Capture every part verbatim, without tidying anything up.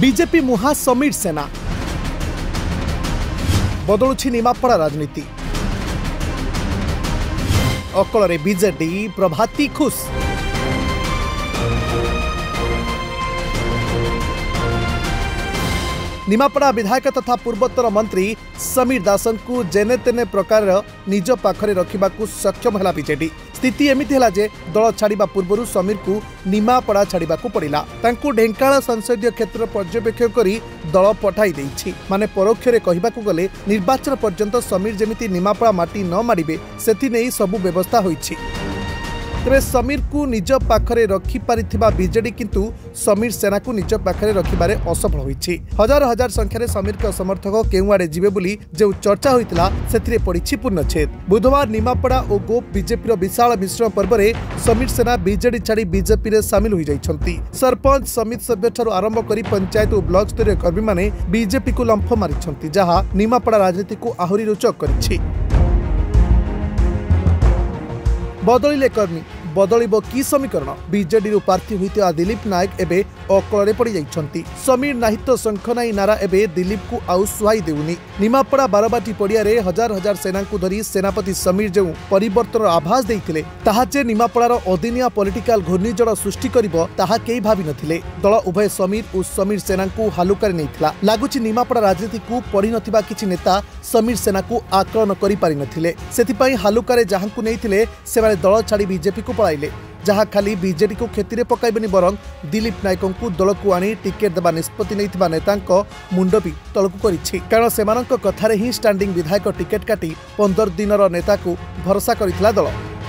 BJP मुहा समीर सेना बदलुछि निमापड़ा राजनीति अकल बीजेडी प्रभाती खुश निमापड़ा विधायक तथा पूर्वोत्तर मंत्री समीर दासन को जेने तेने प्रकार निज पाखरे रखिबाकू सक्षम है बीजेडी। स्थिति एमिति है जे दल छाड़ा पूर्व समीर को निमापड़ा छाड़ा पड़ा तांकू ढेंकानाल संसदीय क्षेत्र पर्यवेक्षक करी दल पठाई देइछि। माने परोक्षरे कहिबाकू गले निर्वाचन पर्यंत समीर जेमिति निमापड़ा माटी न मारिबे सेथि नै सबु व्यवस्था होइछि। तेरे समीर को निज पाखरे रखी पारिथिबा बीजेडी किंतु समीर सेना को निज पाखरे रखिबारे असफल होइछि। हजार हजार संख्यारे समीर के समर्थक केउआडे जिबे बोली जो चर्चा होइतिला सेथिरे पड़िछि पूर्णछेद। बुधवार निमापड़ा और गोप बीजेपी विशाल मिश्रण पर्व में समीर सेना बीजेडी छाड़ी बीजेपी रे सामिल होई जाइछंती। सरपंच समिति सभ्य ठारू आरंभ करी पंचायत और ब्लॉक स्तरीय कर्मी माने बीजेपी को लंफ मारिछंती जहां निमापड़ा राजनीति को आहुरी रोचक करिछि। बदलिले कर्मी बदलिब की समीकरण बीजेडी प्रार्थी होता दिलीप नायक एबे अकल पड़ जाइछंती। समीर नाही तो शंख नाई नारा एबे दिलीप को आउ सुहाई देउनी। निमापड़ा बारबाटी पड़िया रे हजार हजार सेना को धरी सेनापति समीर जो परिवर्तन आभास देइथिले ताहा जे निमापड़ार अदिनिया पॉलिटिकल घूर्णिझड़ सृष्टि करिवो ताहा केही भाबी नथिले। दल उभय समीर और समीर सेना को हालुकारे नैथिला। लागुची निमापड़ा राजनीति को पढ़ी नथिबा किछि नेता समीर सेना को आकलन करि पारि नथिले। सेथिपई हालुकारे जहांकु नैथिले सेमाने दल छाड़ी बीजेपी को पळाइले जहाँ खाली बीजेडी को क्षति में पकाइबेनी बरं दिलीप नायक को दल को आनी टिकेट देवा निष्पत्ति नैथिबा नेतांको मुंड भी तलकु करिछि। कारण सेमानंक कथारे ही स्टैंडिंग विधायक टिकेट काटी पंदर दिनर नेता को भरोसा करिथिला दल।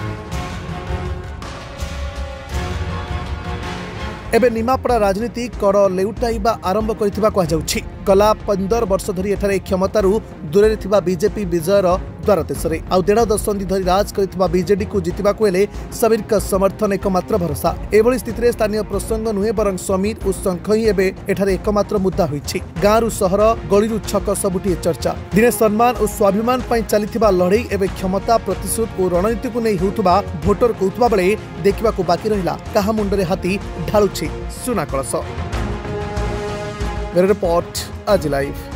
एबे निमापड़ा राजनीति कड़ लेउटाइबा आरंभ करिथिबा कहा जाउछि। गला पंदर वर्ष धरी एठारे क्षमतारू दूरे थिबा बीजेपी विजयर द्वार देशरे आउ डेढ़ दशंधि धरी राज करिथिबा बीजेडी को जितिबाकू हेले समीर का समर्थन एकमात्र भरोसा। एभली स्थिति स्थानीय प्रसंग नुहे बरं समीर और शंख ही एबे एठारे एकमात्र मुद्दा होइछि। गाँरु सहर गलिरु छक सबुठी चर्चा। दिने सम्मान और स्वाभिमान पई चलिथिबा लड़ई एबे क्षमता प्रतिशोध और रणनीति को नहीं होउथबा भोटर कहउथबा बेले देखिबाकू बाकी रहिला काहा मुंडरे हाथी ढालुछि सुना कलश। रिपोर्ट आज लाइव।